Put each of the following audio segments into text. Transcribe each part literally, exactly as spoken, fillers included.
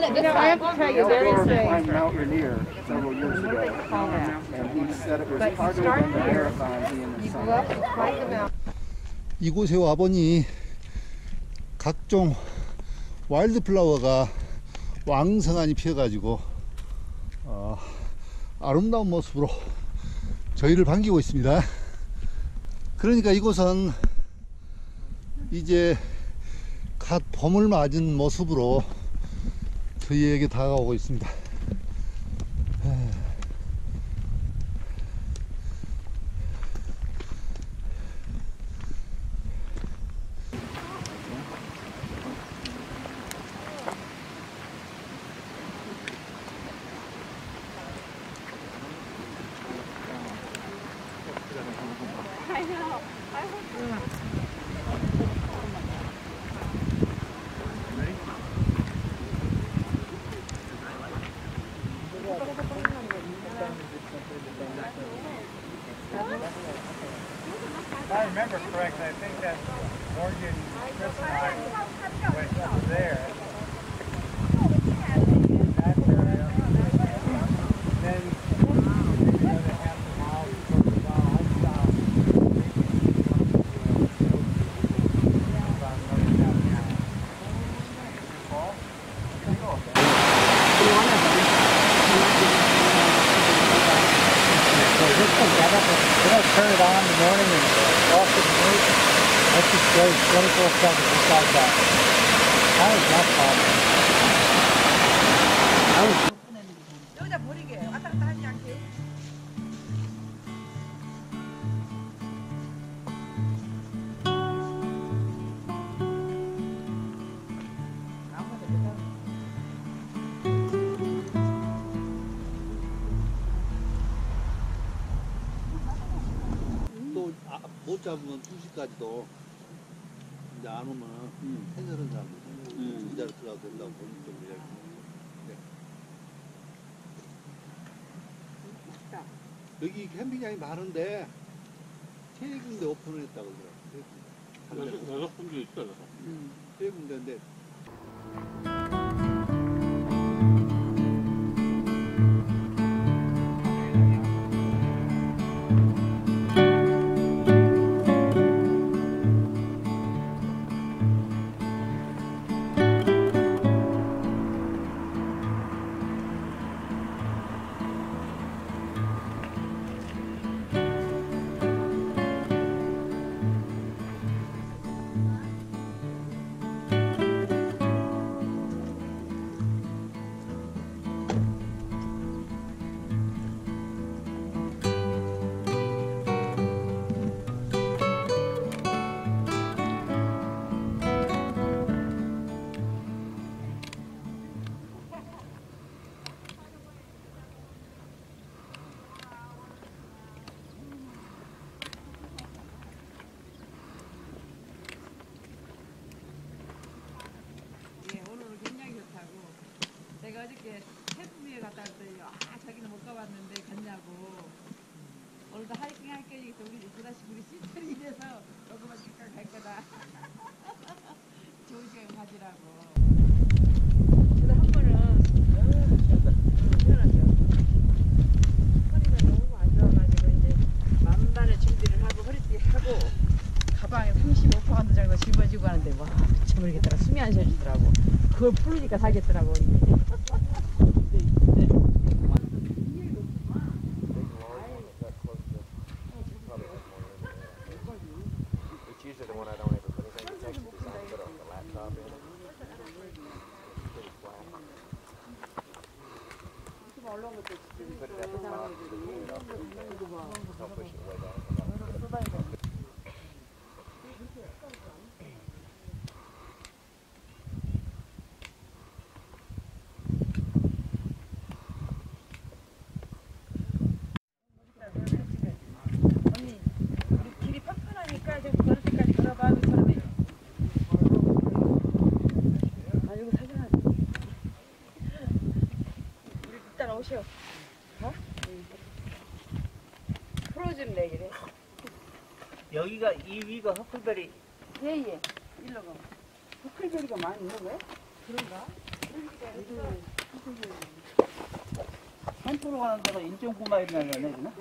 on it this No, I have time. to tell you, there is Outdoor a, climbed Mount Rainier several years what do they ago, call that? and he said it was But you harder start than the here, marathon he and his you son go up did. and climb the mountain. 이곳에 와보니 각종 와일드 플라워가 왕성하니 피어가지고 어, 아름다운 모습으로 저희를 반기고 있습니다. 그러니까 이곳은 이제 갓 봄을 맞은 모습으로 저희에게 다가오고 있습니다. I know. I hope If I remember correctly, I think that Morgan, Chris and I went over there. That area. Then the other half a mile further down, I stopped. About another half mile. Paul? So this one, I don't, they don't turn it on in the morning and off in the night. That's just great, twenty-four seven, just like that. How is that possible? I was 여기다 버리게 왔다 갔다 하지 않게. 또 못 잡으면 두 시까지도 이제 안 오면 해설은 사람들 이 자리 들어가도 된다고 보는 좀 이야기. 여기 캠핑장이 많은데 세 군데 오픈을 했다고 그러더라고요. 여섯 군데 있어. 세 군데인데 예, 오늘은 굉장히 좋다고. 제가 어저께 태풍위에 갔다 왔더니 아 자기는 못 가봤는데 갔냐고. 오늘도 하이킹 할 거니까 우리 그다시 우리 시설이 이래서 여기만 잠깐 갈 거다. 좋은 시간 가지라고. 근데 한 번은 편하죠. 허리가 너무 안 좋아가지고 이제 만반의 준비를 하고 허리띠 하고 가방에 삼십오 파운드 정도 짊어지고 하는데 와 미쳐버리겠더라. 숨이 안 쉬어지더라고. 그걸 풀으니까 살겠더라고. It's usually the one I don't ever put anything to text because I put a laptop in it. It's pretty flat. You put it at the top, so you get it off the weekend. Don't push it way down. 언니, 우리 길이 팍팍하니까 좀 걸을 때까지 걸어봐. 그처럼 해. 아, 여기 사진 하자. 우리 이따 오셔. 어? 프로즌 내기래. 여기가 이 위가 허클베리. 예, 예. 일로 가. 허클베리가 많이 있는 거야? 그런가? 산토로 가는 데가 일 점 구 마일이나 되네, 그냥?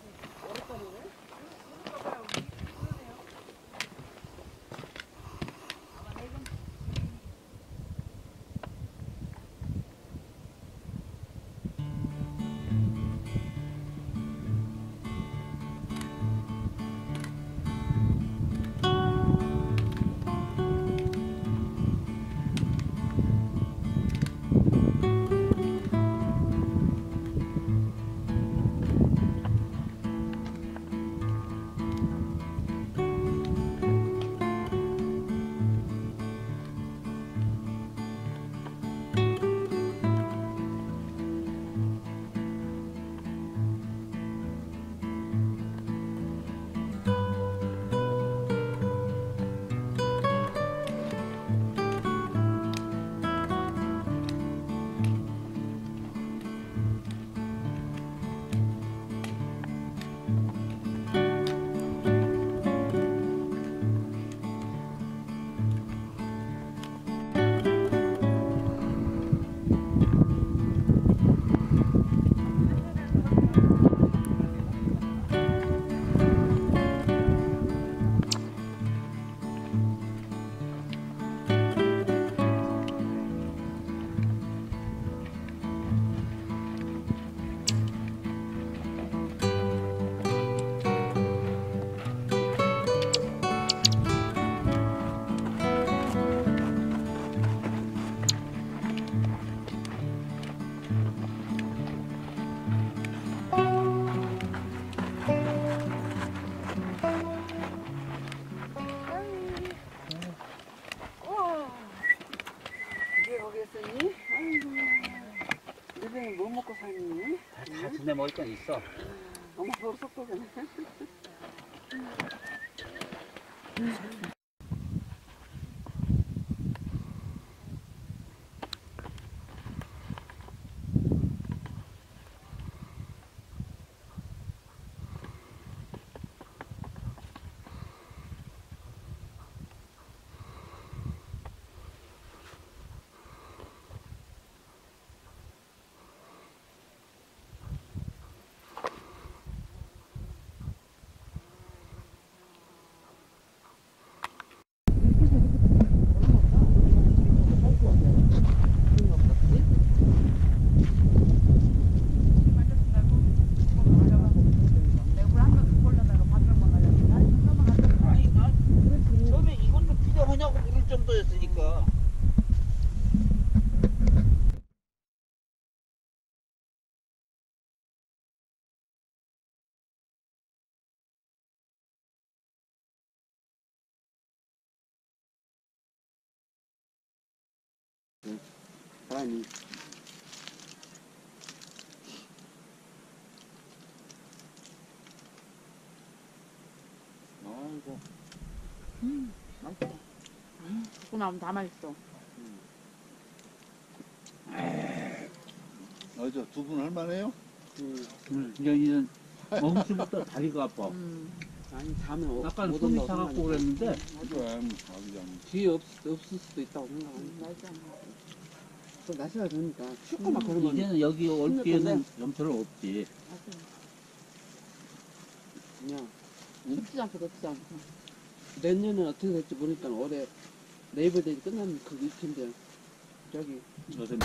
뭐 먹고 사니? 다, 다 지내 먹을 건 있어. 엄마 서로 속도잖아. 정도였으니까. 아니. 아이고. 음, 맛있어. 음, 굽고 나면 다 맛있어. 어저 두 분 할만해요? 응. 이제 이제 멈추부터 다리가 아파. 음. 아니 자면 어, 약간 못 숨이 온다고 차갖고 생각하니까. 그랬는데 그래, 자기장. 뒤에 없, 없을 수도 있다고 생각하니까 맛있어. 또 날씨가 좋으니까 춥고 막 그러면 이제는 여기 올 힘들 기회는 텐데. 염소는 없지. 맛있어. 그냥 덥지 않고 덥지 않고. 내년은 어떻게 될지 모르니까 올해 네이버 데이 끝나면 그 위키인데 저기 요새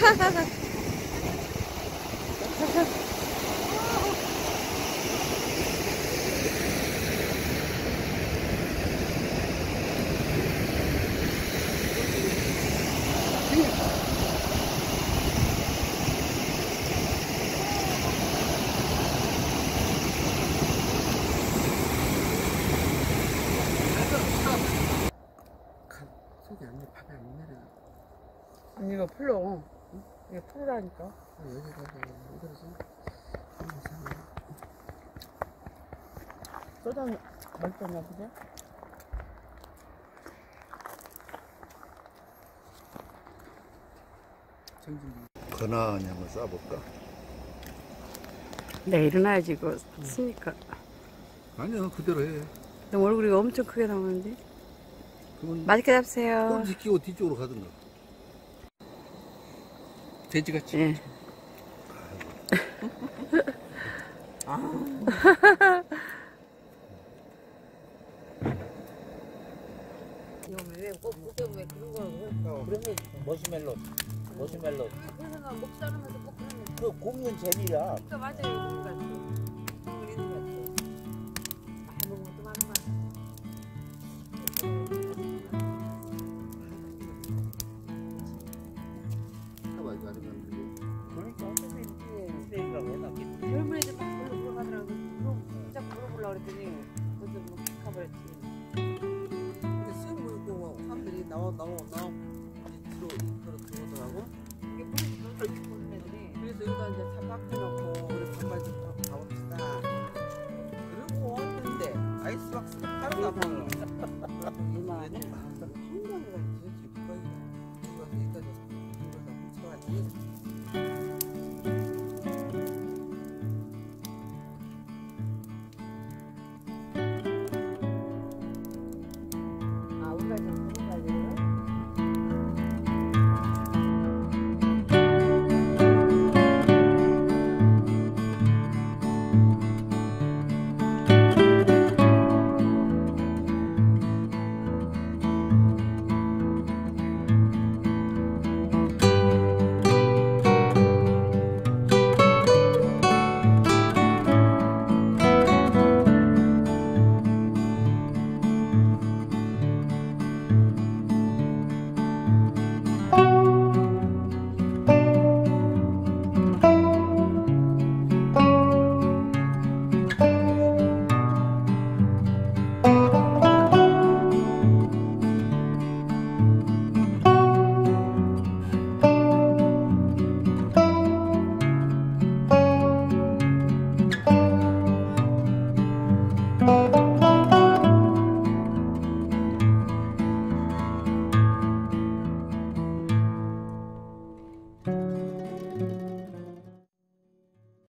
속이 안 내, 밥이 안 내려. 아니 이거 풀어. 이게 풀으라니까. 여기가 왜 그러지? 쏟아 멀쩡나 보자. 건아니 한번 싸볼까? 네 일어나야지 이거 쓰니까. 아니야 그대로 해. 너무 얼굴이 엄청 크게 나오는데. 그러면 맛있게 잡으세요. 꼴 지키고 뒤쪽으로 가든가. 돼지같이. 예. 왜꼭 그때 왜 그런 거 그러면 머시멜로, 머시멜로. 그래서 나목 자르면서 꼭 그런 거 그 굽는 재미야. 그러니까 맞아요 그런 거 같아 그런 거 있는 거 같아 많이 먹으면 또 많은 거 봐봐 이거 아니면 그게. 그러니까 어떻게 이렇게 왜 나겠지? 젊은 애들 막 걸로 들어가더라고 그럼 진짜 물어보려고 그랬더니 그것도 뭐 가버렸지 근데 수영 물고 사람들이 나와 나와 나와 들어 들어 들어오더라고. 이게 물이 너무 이렇게 보는 애들이 그래서 여기다 이제 다 박혀놓고 우리 반말 좀 하고 가봅시다. 그리고 왔는데 아이스박스가 하루가 번 이만해 한강이가 되지 거의 이거 여기까지 이거 다 훔쳐가지고. 아 우리가 이제